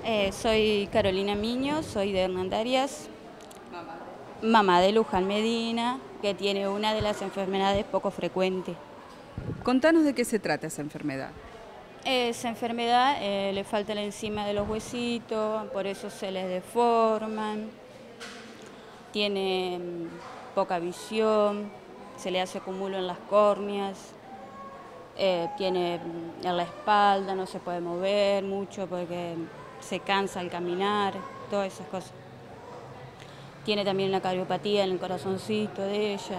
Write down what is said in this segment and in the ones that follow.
Soy Carolina Miño, soy de Hernandarias, mamá de Luján Medina, que tiene una de las enfermedades poco frecuentes. Contanos de qué se trata esa enfermedad. Esa enfermedad le falta la enzima de los huesitos, por eso se les deforman, tiene poca visión, se le hace acumulo en las córneas, tiene en la espalda, no se puede mover mucho porque se cansa al caminar, todas esas cosas. Tiene también una cardiopatía en el corazoncito de ella.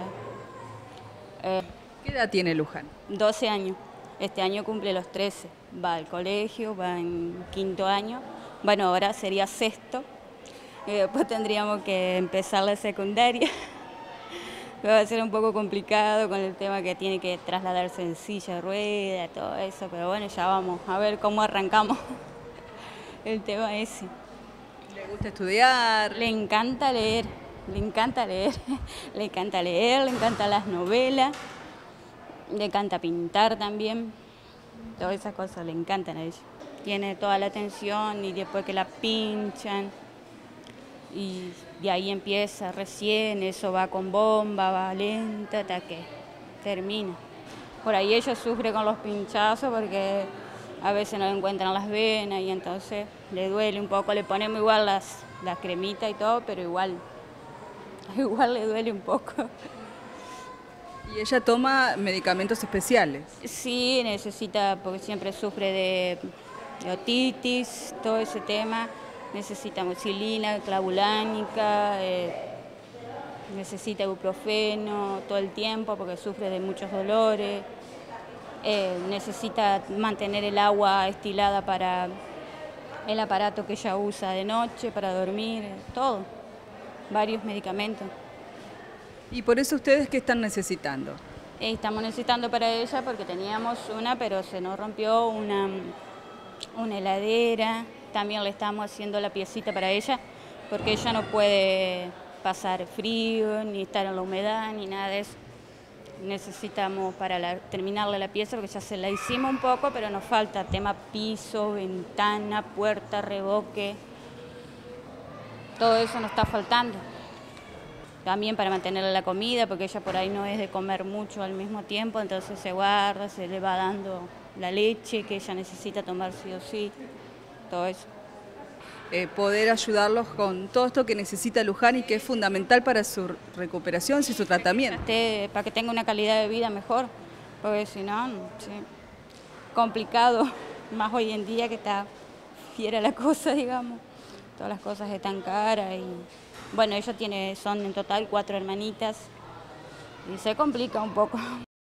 ¿Qué edad tiene Luján? 12 años. Este año cumple los 13. Va al colegio, va en quinto año. Bueno, ahora sería sexto. Y después tendríamos que empezar la secundaria. Va a ser un poco complicado con el tema que tiene que trasladarse en silla de rueda, todo eso. Pero bueno, ya vamos a ver cómo arrancamos el tema ese. ¿Le gusta estudiar? Le encanta leer, le encanta leer, le encanta leer, le encantan las novelas, le encanta pintar también, todas esas cosas le encantan a ella. Tiene toda la atención y después que la pinchan y de ahí empieza recién, eso va con bomba, va lenta hasta que termina. Por ahí ella sufre con los pinchazos porque a veces no le encuentran las venas y entonces le duele un poco, le ponemos igual las cremitas y todo, pero igual le duele un poco. ¿Y ella toma medicamentos especiales? Sí, necesita, porque siempre sufre de otitis, todo ese tema, necesita amoxicilina, clavulánica, necesita ibuprofeno todo el tiempo porque sufre de muchos dolores. Necesita mantener el agua estilada para el aparato que ella usa de noche, para dormir, todo, varios medicamentos. ¿Y por eso ustedes qué están necesitando? Estamos necesitando para ella porque teníamos una, pero se nos rompió una heladera, también le estamos haciendo la piecita para ella, porque ella no puede pasar frío, ni estar en la humedad, ni nada de eso. Necesitamos para terminarle la pieza, porque ya se la hicimos un poco, pero nos falta tema piso, ventana, puerta, revoque. Todo eso nos está faltando. También para mantenerle la comida, porque ella por ahí no es de comer mucho al mismo tiempo, entonces se guarda, se le va dando la leche que ella necesita tomar sí o sí, todo eso. Poder ayudarlos con todo esto que necesita Luján y que es fundamental para su recuperación y su tratamiento. Para que tenga una calidad de vida mejor, porque si no, sí, complicado, más hoy en día que está fiera la cosa, digamos. Todas las cosas están caras y bueno, ella son en total 4 hermanitas y se complica un poco.